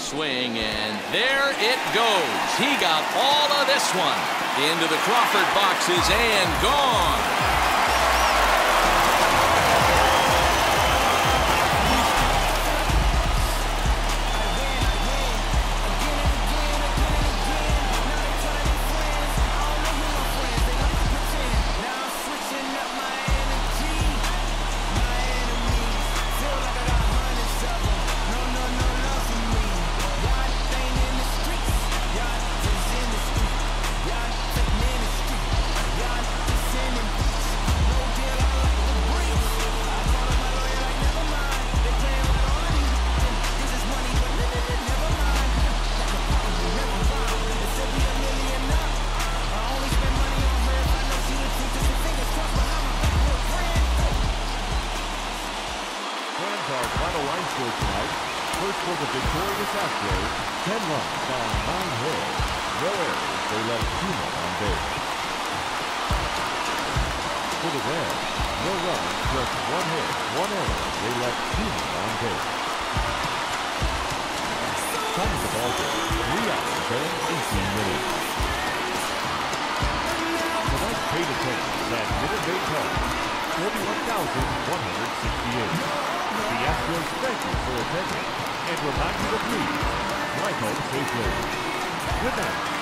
swing, and there it goes. He got all of this one into the Crawford boxes and gone. Final line score tonight. First for the victorious Astros, 10 runs on 9 hits. No errors, they left 2 men on base. For the Reds, no runs, just 1 hit, 1 error, they left 2 men on base. Time of the ball game, 3 hours and 18 minutes. Tonight's paid attendance at Minute Maid Park, 41,168. The Astros thank you for attending and remind you to please drive home safely. Good night.